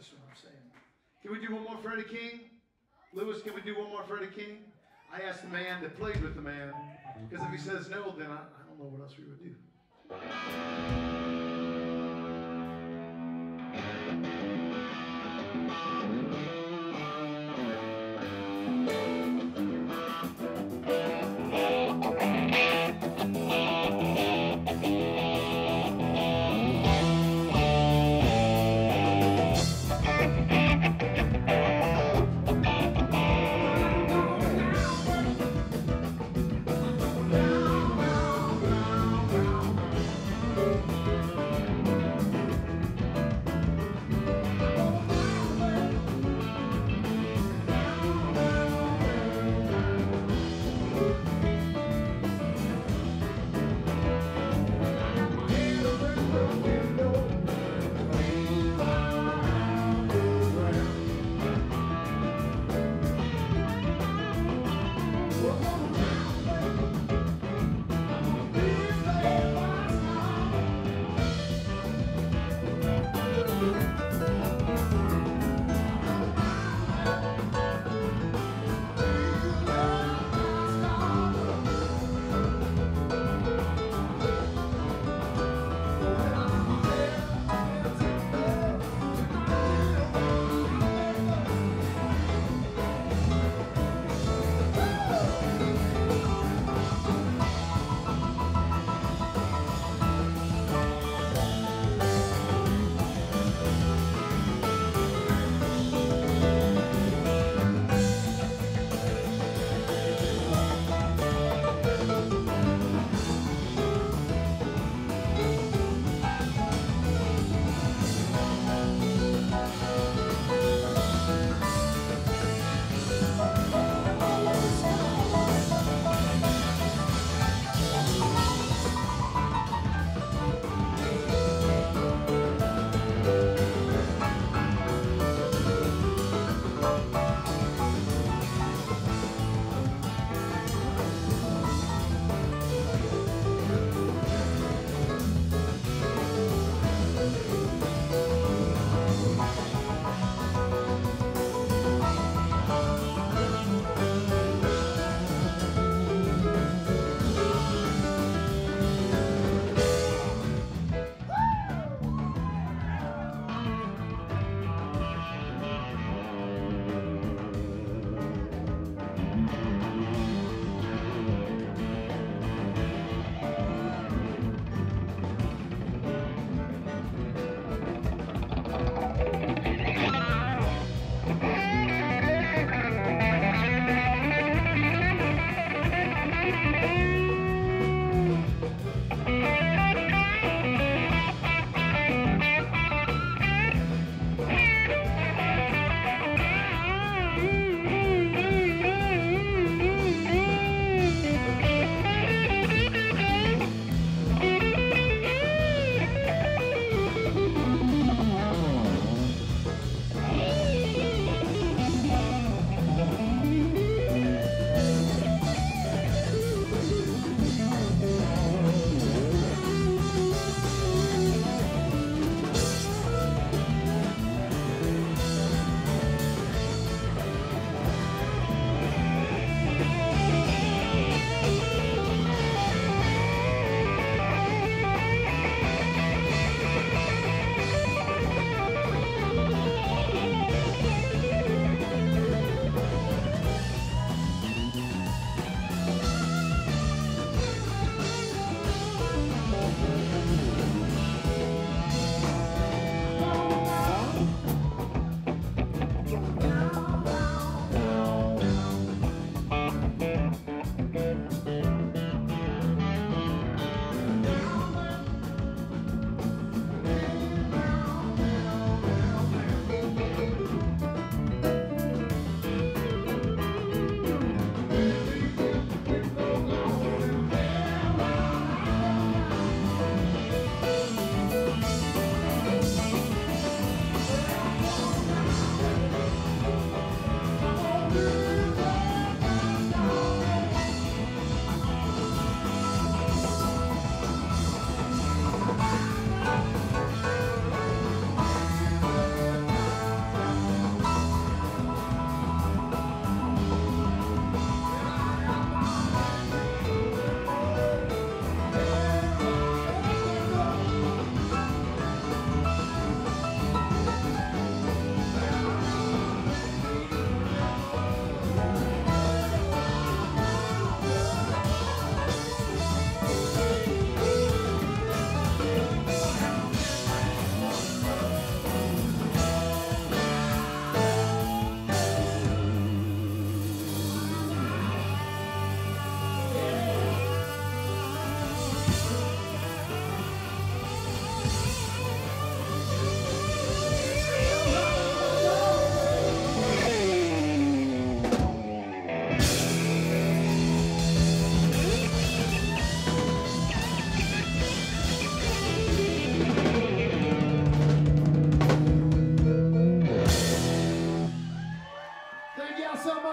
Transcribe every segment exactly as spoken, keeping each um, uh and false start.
That's what I'm saying. Can we do one more Freddie King? Lewis, can we do one more Freddie King? I asked the man that played with the man, because if he says no, then I, I don't know what else we would do.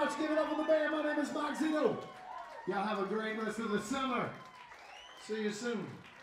much. Give it up for the band. My name is Mike Zito. Y'all have a great rest of the summer. See you soon.